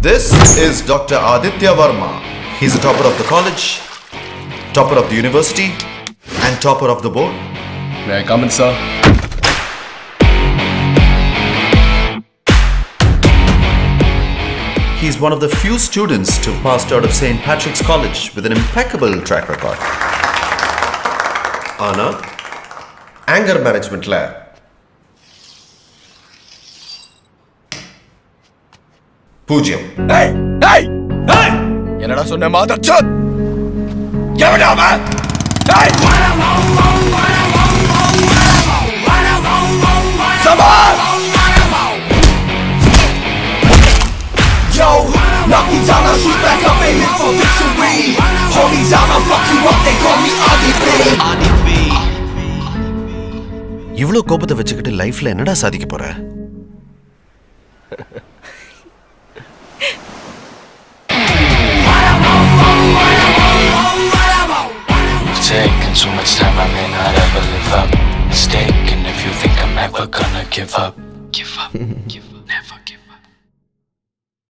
This is Dr. Adithya Varma. He's the topper of the college, topper of the university, and topper of the board. May I come in, sir? He's one of the few students to have passed out of St. Patrick's College with an impeccable track record. Anna, anger management la பூஜ்யம். Hey! Hey! Hey! என்னடா சொன்ன மாதர்ச்சோத்? எவடா அவன்? Hey! Sabar! Yo, knock me down, I'll shoot back up, aiming for victory. Hold me down, I'll fuck you up, they call me Adithya. இவ்ளோ கோபத்தை வச்சுக்கிட்டு லைஃப்ல என்னடா சாதிக்க போற? Taking too much time, I may not ever live up. Mistaken if you think I'm ever gonna give up. Give up, give up.